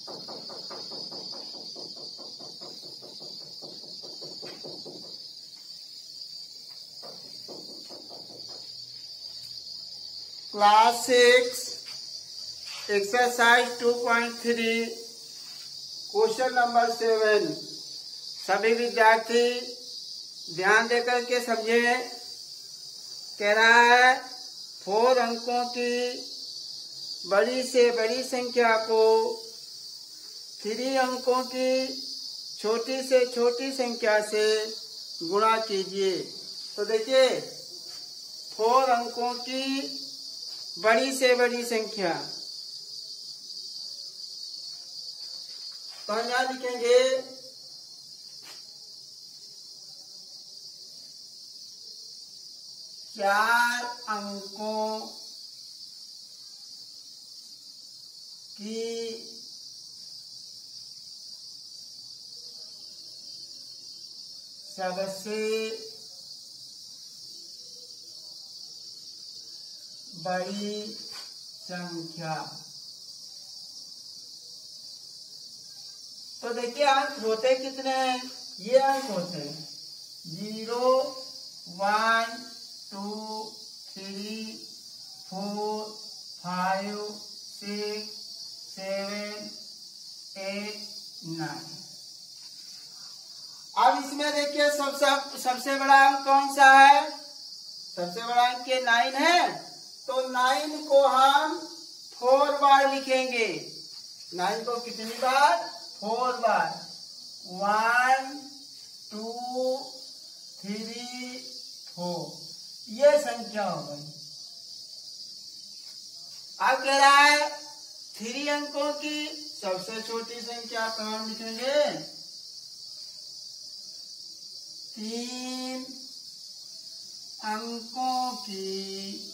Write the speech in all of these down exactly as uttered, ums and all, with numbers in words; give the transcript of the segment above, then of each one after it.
Class six exercise two point three question number seven. सभी विद्यार्थी ध्यान देकर के समझे। कह रहा है फोर अंकों की बड़ी से बड़ी संख्या को थ्री अंकों की छोटी से छोटी संख्या से गुणा कीजिए। तो देखिए फोर अंकों की बड़ी से बड़ी संख्या, तो हम यहां लिखेंगे चार अंकों की सबसे बड़ी संख्या। तो देखिए अंक होते कितने हैं? ये अंक होते हैं zero, one, two, three, four, five, six, seven, eight, nine. अब इसमें देखिए सबसे सबसे बड़ा अंक कौन सा है? सबसे बड़ा अंक ये नाइन है। तो नाइन को हम फोर बार लिखेंगे। नाइन को कितनी बार? फोर बार। One, two, three, four. ये संख्या हो गई। अब कह रहा है थ्री अंकों की सबसे छोटी संख्या, तो हम लिखेंगे तीन अंकों की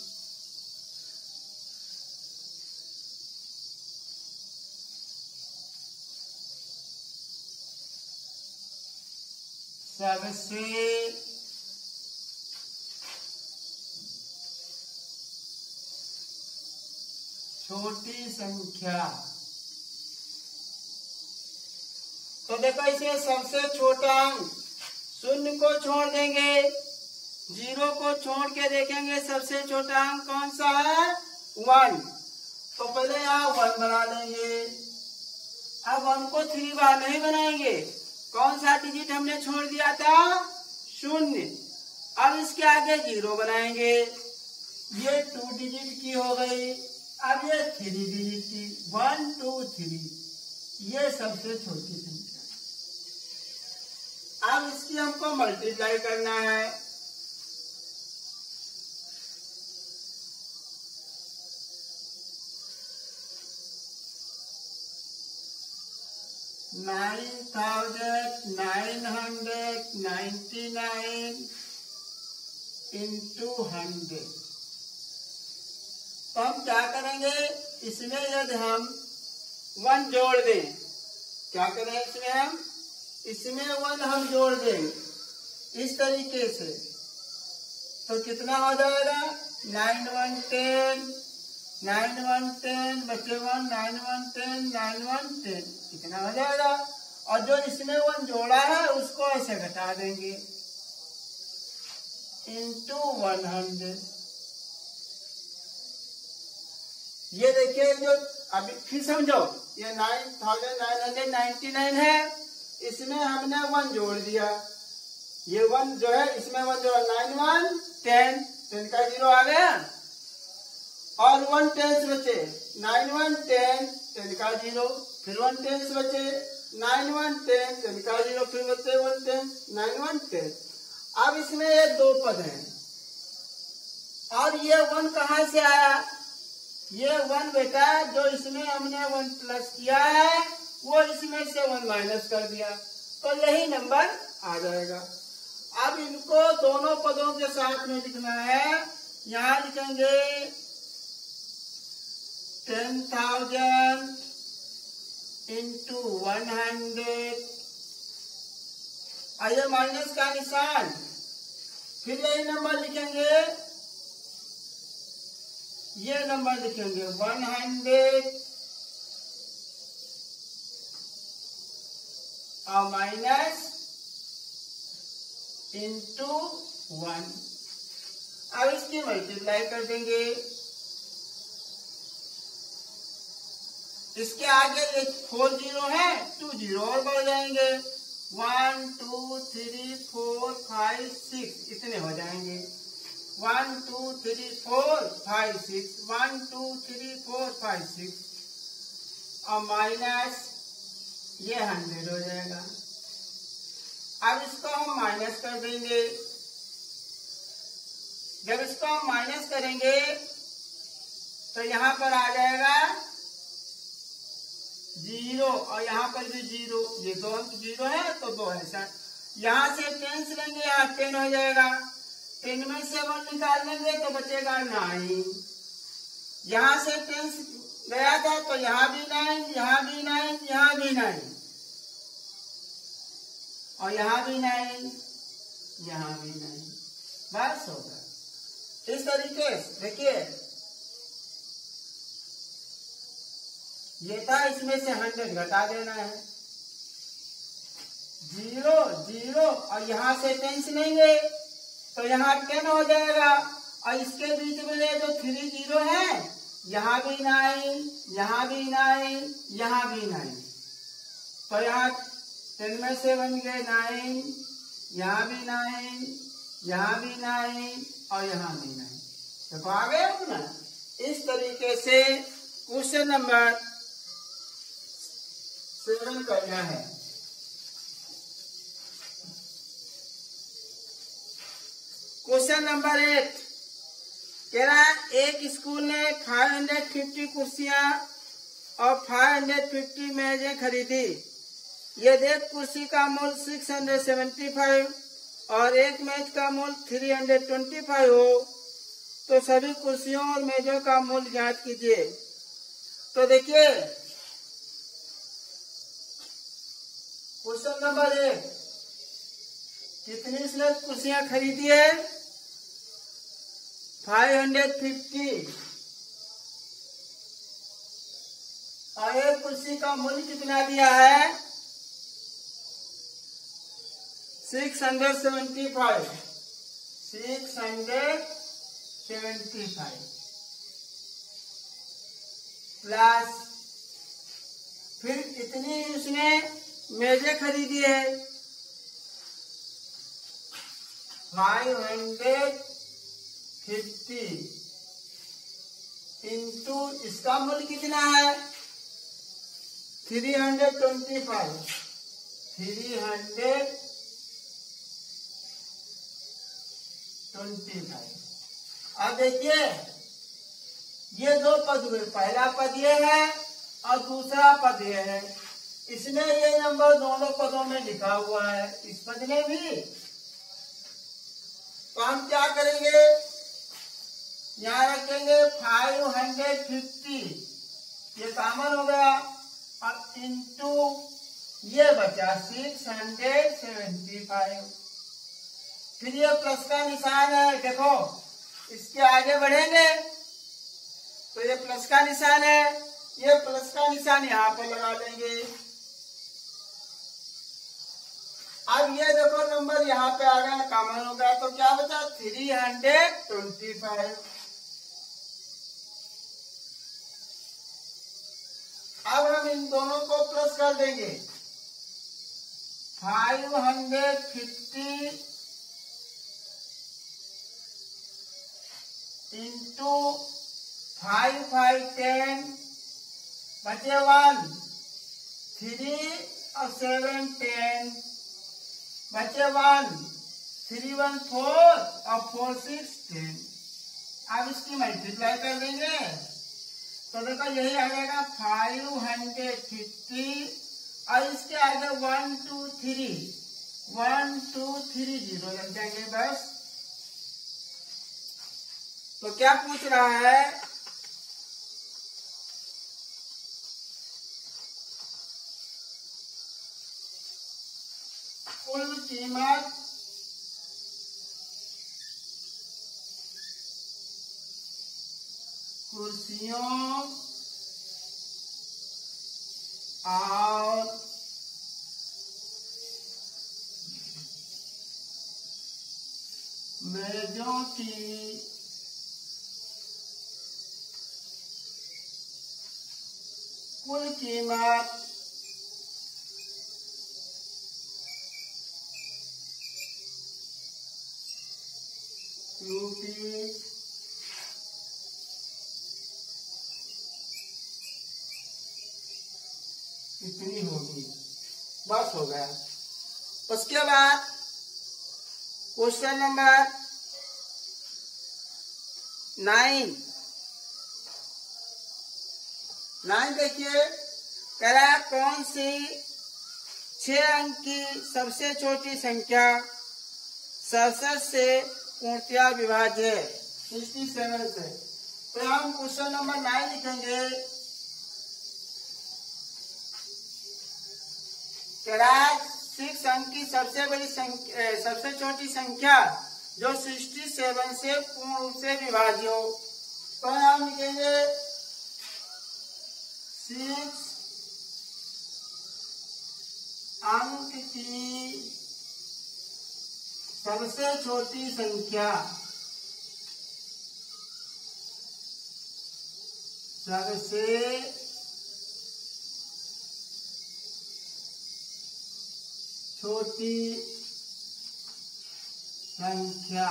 सबसे छोटी संख्या। तो देखो इसमें सबसे छोटा अंक शून्य को छोड़ देंगे, जीरो को छोड़ के देखेंगे सबसे छोटा अंक कौन सा है? वन। तो पहले यहाँ वन बना लेंगे। अब वन को थ्री बार नहीं बनाएंगे। कौन सा डिजिट हमने छोड़ दिया था? शून्य। अब इसके आगे जीरो बनाएंगे। ये टू डिजिट की हो गई। अब ये थ्री डिजिट की, वन, टू, थ्री। ये सबसे छोटी संख्या। अब इसकी हमको मल्टीप्लाई करना है। Nine thousand nine hundred ninety nine into hundred. तो हम क्या करेंगे? इसमें यदि हम वन जोड़ दें, क्या करें इसमें हम? इसमें वन हम जोड़ दें इस तरीके से, तो कितना हो जाएगा? Nine one ten, nine one ten, बचे one, nine one ten, nine one ten, कितना हो जाएगा? और जो इसमें वन जोड़ा है उसको ऐसे घटा देंगे इंटू वन हंड्रेड। ये देखिए जो अभी फिर समझो, ये nine thousand nine hundred ninety nine है, इसमें हमने वन जोड़ दिया। ये वन जो है इसमें वन जोड़ा, नाइन वन टेन, टेन का जीरो आ गया और वन टेंस बचे, नाइन वन टेन, टेन का जीरो, फिर वन टेंस बचे, नाइन वन टेन, टेन का जीरो, फिर बचे one ten, nine one ten. अब इसमें ये दो पद हैं और ये वन कहाँ से आया? ये वन बेटा जो इसमें हमने वन प्लस किया है वो इसमें से वन माइनस कर दिया, तो यही नंबर आ जाएगा। अब इनको दोनों पदों के साथ में लिखना है। यहाँ लिखेंगे ten thousand into one hundred, आइए माइनस का निशान, फिर यही नंबर लिखेंगे, ये नंबर लिखेंगे वन हंड्रेड और माइनस इंटू वन। अब इसकी मल्टीप्लाई कर देंगे। इसके आगे ये फोर जीरो है, टू जीरो और बढ़ जाएंगे। One two three four five six इतने हो जाएंगे। One two three four five six, one two three four five six और माइनस ये हंड्रेड हो जाएगा। अब इसको हम माइनस कर देंगे। जब इसको हम माइनस करेंगे तो यहाँ पर आ जाएगा जीरो और यहाँ पर भी जीरो, ये दो अंक जीरो है तो दो ऐसा। यहाँ से टेन से लेंगे, यहाँ टेन हो जाएगा। टेन में से वन निकाल लेंगे तो बचेगा नाइन। यहाँ से टेन गया था तो यहाँ भी नाइन, यहाँ भी नाइन, यहाँ भी नाइन और यहाँ भी नाइन, यहाँ भी नाइन। बस होगा। इस तरीके से देखिए ये था, इसमें से हंड्रेड घटा देना है। जीरो जीरो और यहाँ से टेन से लेंगे तो यहाँ टेन हो जाएगा और इसके बीच में ये जो थ्री जीरो है, यहाँ भी नाइन, यहाँ भी नाइन, यहाँ भी नाइन, तो यहाँ टेन में से बन गए नाइन, यहाँ भी नाइन, यहाँ भी नाइन और यहाँ भी नाइन। देखो आ गए अपना। इस तरीके से क्वेश्चन नंबर सेवन करना है। क्वेश्चन नंबर एट कह रहा है एक स्कूल ने पाँच सौ पचास कुर्सियां और पाँच सौ पचास मेजें खरीदी। यदि एक कुर्सी का मूल्य छह सौ पचहत्तर और एक मेज का मूल्य तीन सौ पच्चीस हो तो सभी कुर्सियों और मेजों का मूल्य ज्ञात कीजिए। तो देखिए क्वेश्चन नंबर एक, कितनी इसने कुर्सियां खरीदी है? पाँच सौ पचास और एक कुर्सी का मूल्य कितना दिया है? Six hundred seventy five six hundred seventy five plus फिर इतनी उसने मेजें खरीदी है फाइव हंड्रेड फिफ्टी इंटू इसका मूल्य कितना है? Three hundred twenty five three hundred twenty five. अब देखिए ये दो पद हुए, पहला पद ये है और दूसरा पद ये है। इसमें ये नंबर दोनों पदों में लिखा हुआ है, इस पद में भी। तो हम क्या करेंगे, यहाँ रखेंगे फाइव हंड्रेड फिफ्टी, ये कॉमन हो गया, और इंटू ये बचा सिक्स हंड्रेड सेवेंटी फाइव। फिर ये प्लस का निशान है, देखो इसके आगे बढ़ेंगे तो ये प्लस का निशान है, ये प्लस का निशान यहाँ पर लगा लेंगे। अब ये देखो नंबर यहाँ पे आ गया, कॉमन हो गया, तो क्या बचा? Three hundred twenty five. अब हम इन दोनों को प्लस कर देंगे। Five hundred fifty into five five ten बचे वन, थ्री और सेवन टेन बचे वन, थ्री वन फोर और फोर सिक्स टेन। अब इसकी मल्टीप्लाई कर देंगे तो देखो यही आ जाएगा फाइव हंड्रेड फिफ्टी और इसके आगे one two three one two three zero लग जाएंगे बस। तो क्या पूछ रहा है? कुल कीमत कुर्सियों और मेजों की कुल कीमत रुपीज इतनी होगी। बस हो गया। उसके बाद क्वेश्चन नंबर नाइन नाइन देखिए, कह रहा है कौन सी छह अंक की सबसे छोटी संख्या सड़सठ से पूर्णतया विभाज्य है, सिक्सटी सेवन से। तो हम क्वेश्चन नंबर नाइन लिखेंगे। कह रहा है सिक्स अंक की सबसे बड़ी संख्या, सबसे छोटी संख्या जो सिक्सटी सेवन से पूर्ण रूप से विभाज्य हो। तो हम लिखेंगे सिक्स अंक की सबसे छोटी संख्या सबसे छोटी संख्या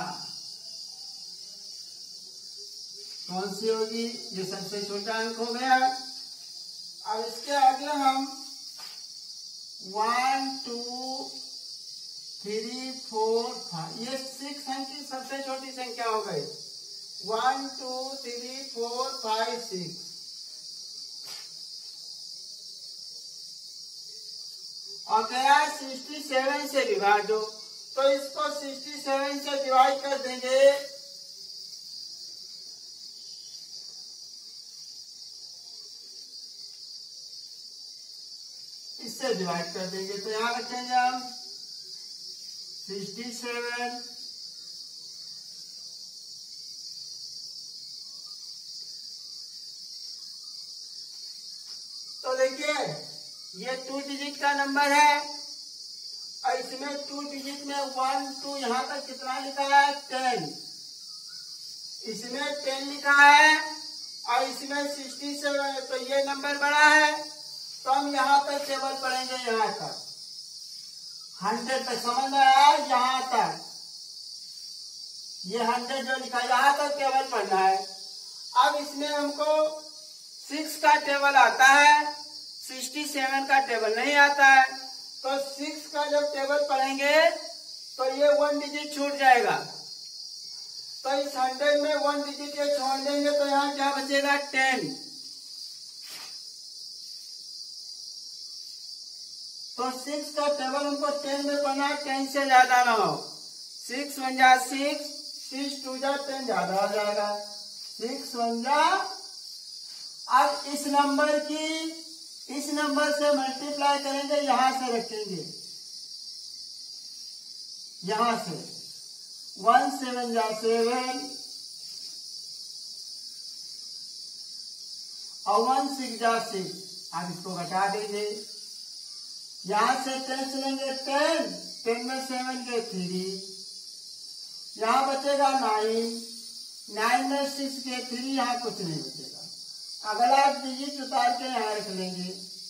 कौन सी होगी? ये सबसे छोटा अंक हो गया। अब इसके अगले हम one two three four five, ये सिक्स अंक की सबसे छोटी संख्या हो गई। One two three four five six. और कह रहा है सिक्सटी सेवन से विभाज्य हो। तो इसको सिक्सटी सेवन से डिवाइड कर देंगे। इससे डिवाइड कर देंगे तो यहां रखेंगे हम सिक्सटी सेवन तो देखिए ये टू डिजिट का नंबर है और इसमें टू डिजिट में वन टू यहाँ तक कितना लिखा है? टेन। इसमें टेन लिखा है और इसमें सिक्सटी सेवन, तो ये नंबर बड़ा है तो हम यहाँ तक टेबल पढ़ेंगे। यहाँ तक हंड्रेड तक समझ में आया? यहाँ तक ये हंड्रेड जो लिखा है यहाँ तक टेबल पढ़ना है। अब इसमें हमको सिक्स का टेबल आता है, सिक्सटी सेवन का टेबल नहीं आता है। तो सिक्स का जब टेबल पढ़ेंगे तो ये वन डिजिट छूट जाएगा। तो इस हंड्रेड में वन डिजिट ये छोड़ देंगे तो यहाँ क्या बचेगा? टेन। तो सिक्स का टेबल हमको टेन में पढ़ना है, टेन से ज्यादा ना हो। सिक्स वन जा सिक्स, सिक्स टू जा टेन, ज्यादा हो जाएगा। सिक्स वन जा। अब इस नंबर की इस नंबर से मल्टीप्लाई करेंगे, यहां से रखेंगे, यहां से वन सेवन जा सेवन और वन सिक्स जा सिक्स। अब इसको घटा देंगे, यहां से टेन चलेंगे टेन, टेन में सेवन के थ्री, यहां बचेगा नाइन, नाइन में सिक्स के थ्री, यहाँ कुछ नहीं बचेगा। अगला डिजिट उतार के यहाँ रख लेंगे।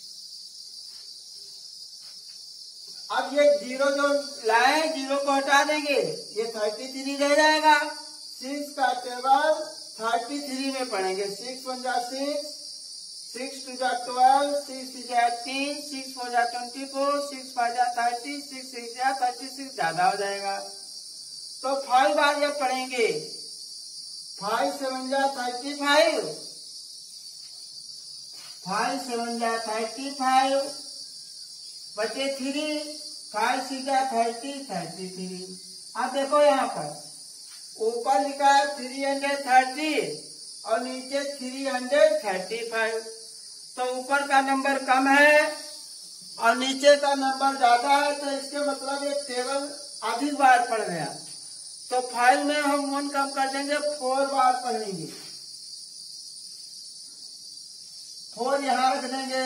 अब ये जीरो जो लाए जीरो को हटा देंगे, ये थर्टी थ्री रह जाएगा। सिक्स का टेबल थर्टी थ्री में पढ़ेंगे। सिक्स वन जा सिक्स, सिक्स टू जा ट्वेल्व, सिक्स थ्री जा एटीन, सिक्स फोर जा ट्वेंटी फोर, सिक्स फाइव जा थर्टी, सिक्स सिक्स जा थर्टी सिक्स, ज्यादा हो जाएगा। तो फाइव बार जब पढ़ेंगे, फाइव सेवन जा थर्टी फाइव, फाइव सेवन जा थर्टी फाइव, बचे थ्री, फाइव सिक्स जा थर्टी, थर्टी थ्री। अब देखो यहाँ पर ऊपर लिखा है थ्री हंड्रेड थर्टी और नीचे थ्री हंड्रेड थर्टी फाइव। तो ऊपर का नंबर कम है और नीचे का नंबर ज्यादा है, तो इसके मतलब ये टेबल अधिक बार पढ़ गया। तो फाइव में हम वन कम कर देंगे, फोर बार पढ़ेंगे। फोर यहाँ रख देंगे।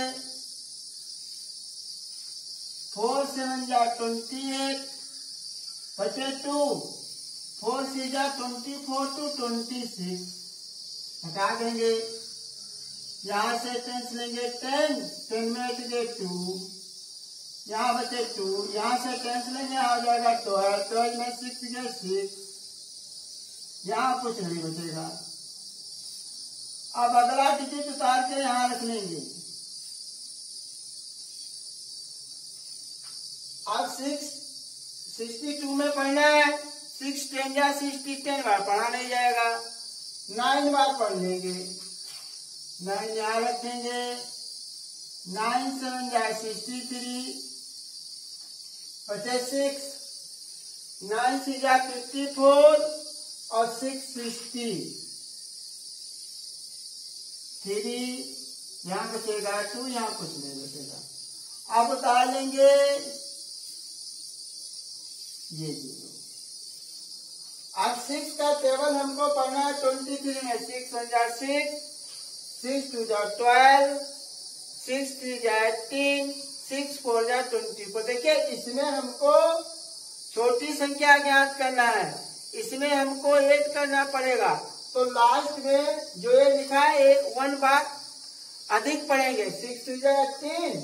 फोर सेवन जा ट्वेंटी एट, बचे टू, फोर सी जा twenty four two twenty six हटा देंगे। यहाँ से टेंस लेंगे टेन, टेन में हट गए टू, यहाँ बचे टू, यहाँ से टेंस लेंगे यहाँ हो जाएगा ट्वेल्व, ट्वेल्व में सिक्स गए सिक्स, यहाँ कुछ नहीं बचेगा। अब अगला डिजिट उतार के यहाँ रख लेंगे। अब सिक्स सिक्सटी टू में पढ़ना है, सिक्स टेन या सिक्सटी टेन बार पढ़ा नहीं जाएगा, नाइन बार पढ़ लेंगे। नाइन यहाँ रखेंगे, नाइन सेवन या सिक्सटी थ्री, बचे सिक्स, नाइन सी जा फिफ्टी फोर और सिक्स सिक्सटी थ्री, यहाँ बचेगा टू, यहाँ कुछ नहीं बचेगा। अब उतार लेंगे ये जीरो। अब सिक्स का टेबल हमको पढ़ना है ट्वेंटी थ्री में, सिक्स वन जा सिक्स, सिक्स टू जा ट्वेल्व, सिक्स थ्री जा एटीन, सिक्स फोर जा ट्वेंटी फोर। देखिए इसमें हमको छोटी संख्या ज्ञात करना है, इसमें हमको ऐड करना पड़ेगा। तो लास्ट में जो ये लिखा है एक वन बार अधिक पढ़ेंगे, सिक्स टू जा एटीन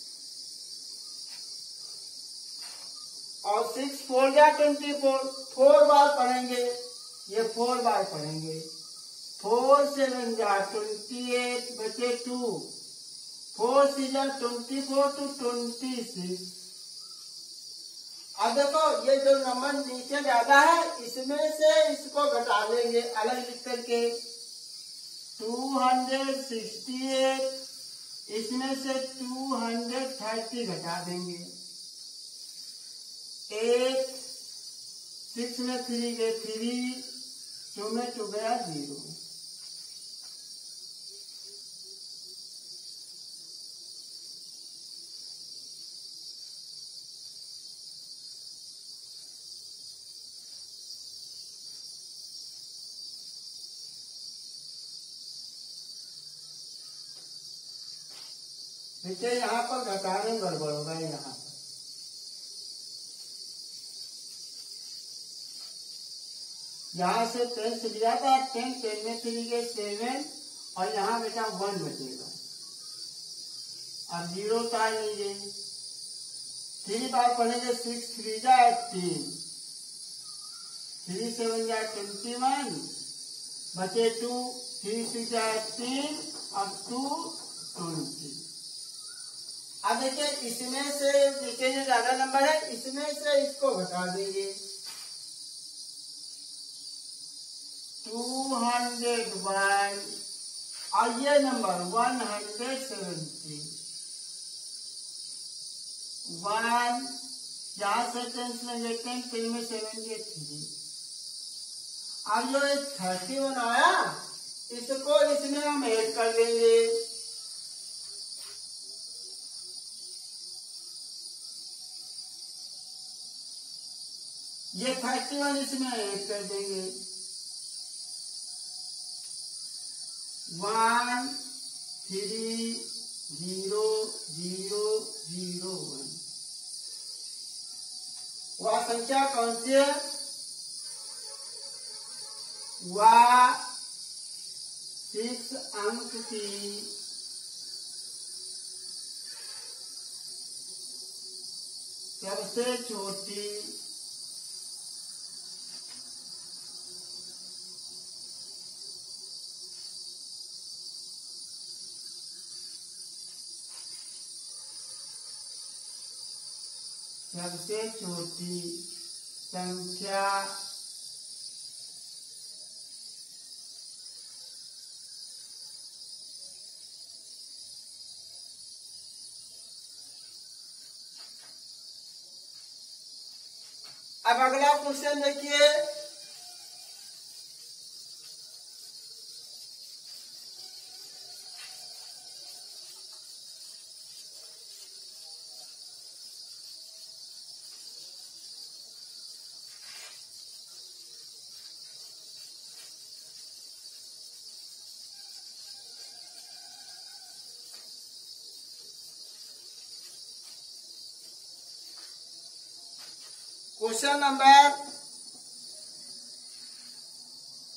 और सिक्स फोर जा ट्वेंटी फोर, फोर बार पढ़ेंगे, ये फोर बार पढ़ेंगे। फोर सेवन जा ट्वेंटी एट, बचे टू, फोर सी जा twenty four two twenty six. अब देखो ये जो नंबर नीचे ज्यादा है इसमें से इसको घटा लेंगे अलग लिख करके, टू हंड्रेड सिक्सटी एट, इसमें से टू हंड्रेड थर्टी घटा देंगे। एट, सिक्स में थ्री गए थ्री, टू में टू गया जीरो। देखिए यहाँ पर घटाने गड़बड़ होगा, यहाँ पर यहाँ से टेन से लिया था, टेन टेन में थ्री गए सेवन और यहाँ बेटा वन बचेगा। अब जीरो उतार लेंगे, थ्री बार पढ़ेंगे, सिक्स थ्री जा एटीन, थ्री सेवन जा ट्वेंटी वन, बचे टू, थ्री सिक्स जा एटीन और टू ट्वेंटी। अब देखिए इसमें से नीचे जो ज्यादा नंबर है इसमें से इसको घटा देंगे, टू हंड्रेड वन और ये number one hundred seventy, one जहां से टेन लेंगे टेन, टेन में सेवन के थ्री। अब जो थर्टी वन आया इसको इसमें हम ऐड कर देंगे, ये थर्टी वन इसमें ऐड कर देंगे, one three zero zero zero one. वह संख्या कौन सी है? वह सिक्स अंक की सबसे छोटी सबसे छोटी संख्या अब अगला क्वेश्चन देखिए, क्वेश्चन नंबर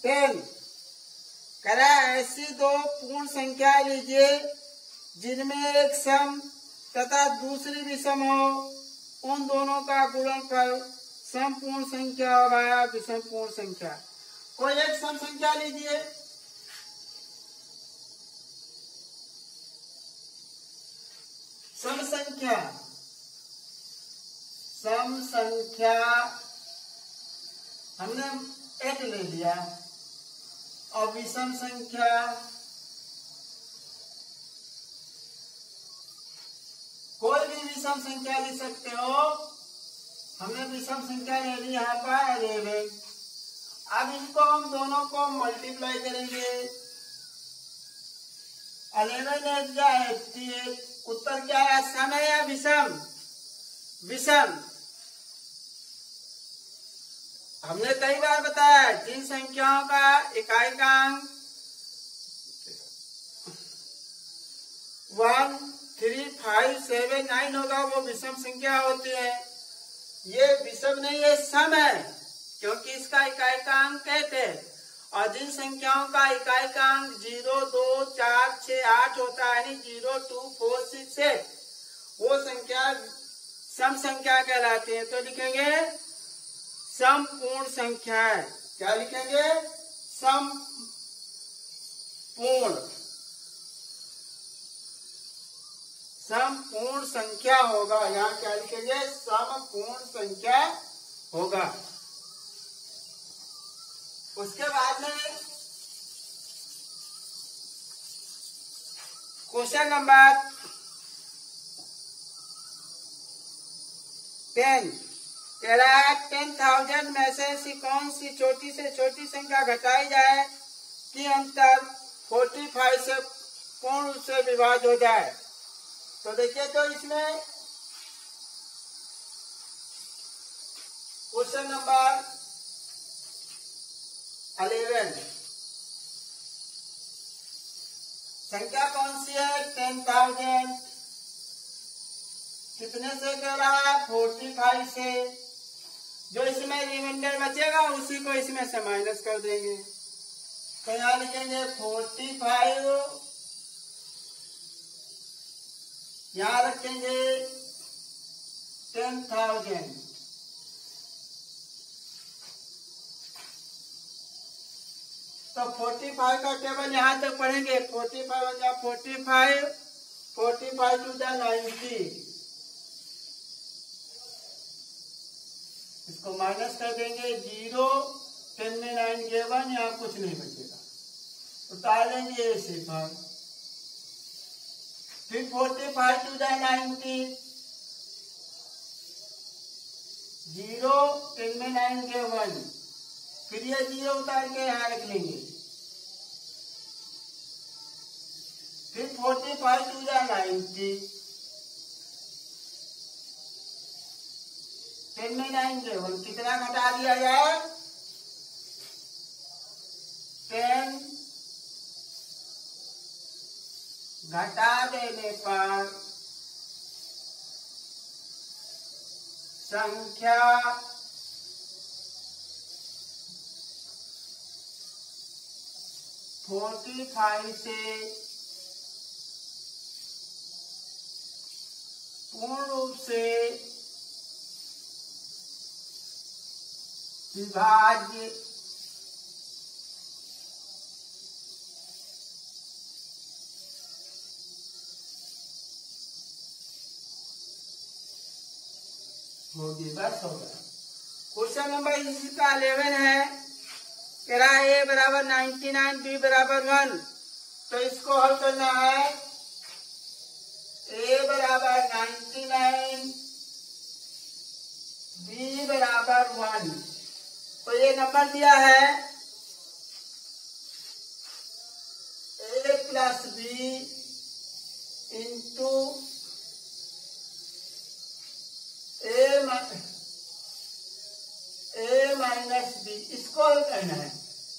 टेन। कह रहा है ऐसी दो पूर्ण संख्या लीजिए जिनमें एक सम तथा दूसरी विषम हो, उन दोनों का गुणनफल सम पूर्ण संख्या होगा या विषम पूर्ण संख्या। कोई एक सम संख्या लीजिए, सम संख्या सम संख्या हमने एक ले लिया, और विषम संख्या कोई भी विषम संख्या ले सकते हो। हमने विषम संख्या ले ली यहाँ पर इलेवन। अब इनको हम दोनों को मल्टीप्लाई करेंगे। इलेवन एट या एट्टी एट, उत्तर क्या है? सम है या विषम? विषम। हमने कई बार बताया जिन संख्याओं का इकाइकांक one three five seven nine होगा वो विषम संख्या होती है। ये विषम नहीं, ये सम है, क्योंकि इसका इकाइकांक कहते हैं। और जिन संख्याओं का इकाइकांक जीरो दो चार छह आठ होता है, zero two four six eight, वो संख्या सम संख्या कहलाती है। तो लिखेंगे सम पूर्ण संख्या है। क्या लिखेंगे? सम पूर्ण सम पूर्ण संख्या होगा। यहाँ क्या लिखेंगे? सम पूर्ण संख्या होगा। उसके बाद में क्वेश्चन नंबर टेन कह रहा है टेन थाउजेंड में से ऐसी कौन सी छोटी से छोटी संख्या घटाई जाए कि अंतर फोर्टी फाइव से पूर्ण रूप से विभाज्य हो जाए। तो देखिए, तो इसमें क्वेश्चन नंबर इलेवन संख्या कौन सी है? Ten thousand. कितने से कह रहा है? फोर्टी फाइव से। जो इसमें रिमाइंडर बचेगा उसी को इसमें से माइनस कर देंगे। तो यहाँ लिखेंगे फोर्टी फाइव, यहाँ रखेंगे टेन थाउजेंड। तो फोर्टी फाइव का टेबल यहाँ तक पढ़ेंगे। फोर्टी फाइव या forty five, forty five two द नाइन्टी, इसको माइनस कर देंगे। जीरो, टेन में नाइन गए वन, यहाँ कुछ नहीं बचेगा, उतार लेंगे ये सिफर। फिर फोर्टी फाइव टू द नाइन्टी, जीरो, टेन में नाइन गए वन, फिर ये जीरो उतार के यहाँ रख लेंगे। फिर फोर्टी फाइव टू द नाइन्टी, टेन में नाइन गए वन, कितना घटा दिया जाए? टेन घटा देने पर संख्या फोर्टी फाइव से पूर्ण रूप से विभाज्य होगी। बस होगा। क्वेश्चन नंबर इसका इलेवन है, कह रहा है ए बराबर नाइन्टी नाइन, बी बराबर वन। तो इसको हल करना है। ए बराबर नाइन्टी नाइन, बी बराबर वन। तो ये नंबर दिया है A plus B into A A minus B, इसको हल करना है।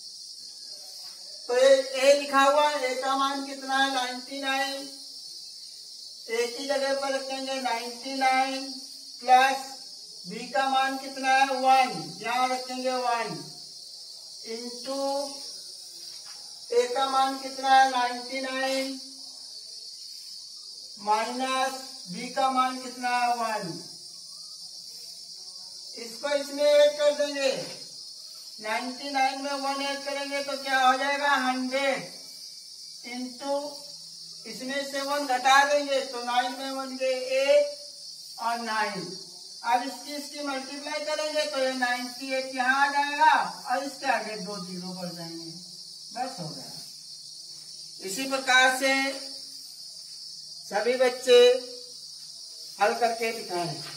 तो ए लिखा हुआ है, ए का मान कितना है? Ninety nine. ए की जगह पर रखेंगे नाइन्टी नाइन प्लस बी का मान कितना है? वन, यहाँ रखेंगे वन। इंटू ए का मान कितना है नाइन्टी नाइन, माइनस बी का मान कितना है वन। इसको इसमें ऐड कर देंगे, नाइन्टी नाइन में वन ऐड करेंगे तो क्या हो जाएगा हंड्रेड, इंटू इसमें से वन घटा देंगे तो नाइन में वन के एट और नाइन। अब इसकी इसकी मल्टीप्लाई करेंगे तो ये नाइन्टी एट यहाँ आ जाएगा और इसके आगे दो जीरो बढ़ जाएंगे, बस हो गया। इसी प्रकार से सभी बच्चे हल करके दिखाएं।